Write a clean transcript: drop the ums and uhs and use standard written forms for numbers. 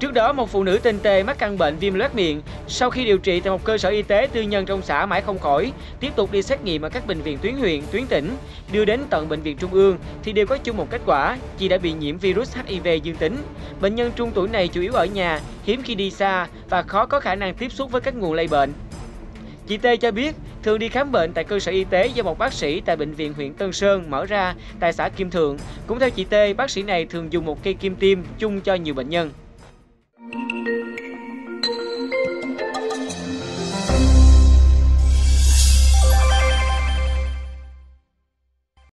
Trước đó, một phụ nữ tên T mắc căn bệnh viêm loét miệng. Sau khi điều trị tại một cơ sở y tế tư nhân trong xã mãi không khỏi, tiếp tục đi xét nghiệm ở các bệnh viện tuyến huyện, tuyến tỉnh, đưa đến tận bệnh viện trung ương thì đều có chung một kết quả, chị đã bị nhiễm virus HIV dương tính. Bệnh nhân trung tuổi này chủ yếu ở nhà, hiếm khi đi xa và khó có khả năng tiếp xúc với các nguồn lây bệnh. Chị T cho biết, thường đi khám bệnh tại cơ sở y tế do một bác sĩ tại bệnh viện huyện Tân Sơn mở ra tại xã Kim Thượng. Cũng theo chị T, bác sĩ này thường dùng một cây kim tiêm chung cho nhiều bệnh nhân.